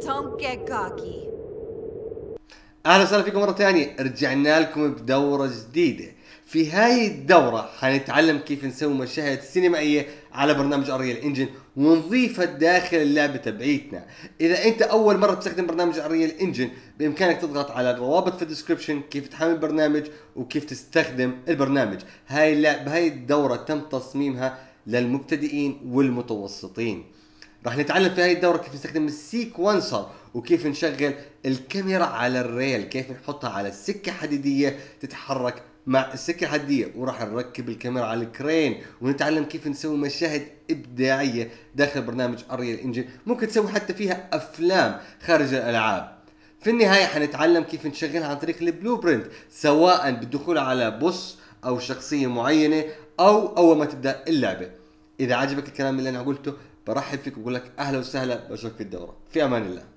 Don't get cocky. اهلا وسهلا فيكم مرة ثانية. رجعنا لكم بدورة جديدة. في هاي الدورة حنتعلم كيف نسوي مشاهد سينمائية على برنامج Unreal Engine ونضيفها داخل اللعبة تبعيتنا. اذا انت اول مرة تستخدم برنامج Unreal Engine بامكانك تضغط على الروابط في الديسكريبشن كيف تحمل البرنامج وكيف تستخدم البرنامج. هاي الدورة تم تصميمها للمبتدئين والمتوسطين. راح نتعلم في هاي الدورة كيف نستخدم السيكونسر وكيف نشغل الكاميرا على الريل، كيف نحطها على السكة حديدية تتحرك مع السكة الحديدية، وراح نركب الكاميرا على الكرين ونتعلم كيف نسوي مشاهد إبداعية داخل برنامج Unreal Engine. ممكن تسوي حتى فيها أفلام خارج الألعاب. في النهاية حنتعلم كيف نشغلها عن طريق البلو برنت، سواء بالدخول على بوس أو شخصية معينة أو أول ما تبدأ اللعبة. إذا عجبك الكلام اللي أنا قلته برحب فيك وأقول لك أهلا وسهلا، بشوفك في الدورة. في أمان الله.